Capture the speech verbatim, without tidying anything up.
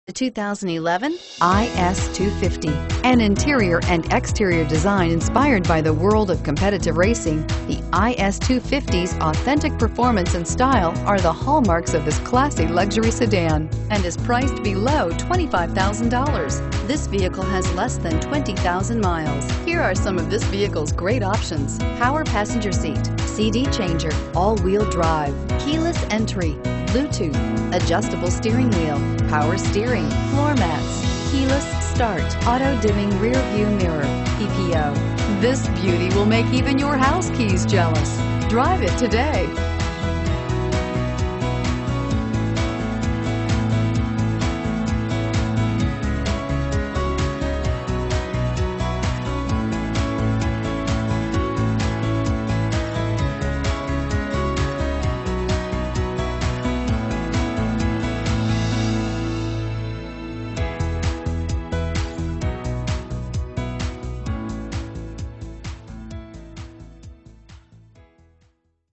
The two thousand eleven I S two fifty. An interior and exterior design inspired by the world of competitive racing, the I S two fifty's authentic performance and style are the hallmarks of this classy luxury sedan and is priced below twenty-five thousand dollars. This vehicle has less than twenty thousand miles. Here are some of this vehicle's great options: power passenger seat, C D changer, all-wheel drive, keyless entry, Bluetooth, adjustable steering wheel, power steering, floor mats, keyless start, auto-dimming rear view mirror, P P O. This beauty will make even your house keys jealous. Drive it today.